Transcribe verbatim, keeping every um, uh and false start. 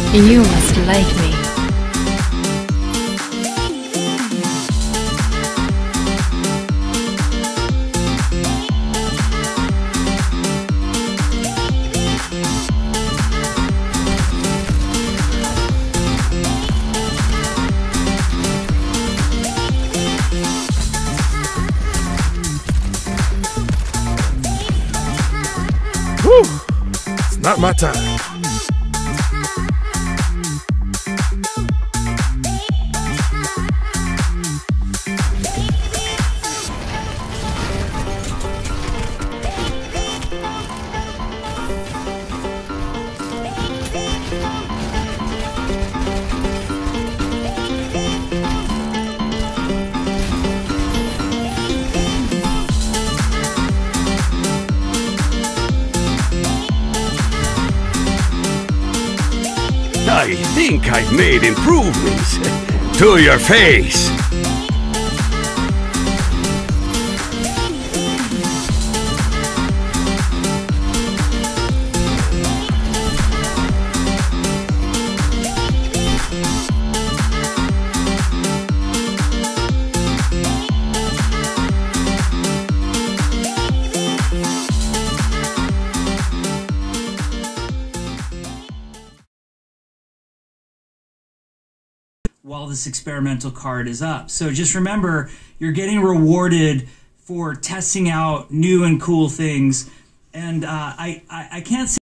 You must like me. Whew! It's not my time. I think I've made improvements to your face. While this experimental card is up. So just remember, you're getting rewarded for testing out new and cool things. And uh, I, I, I can't say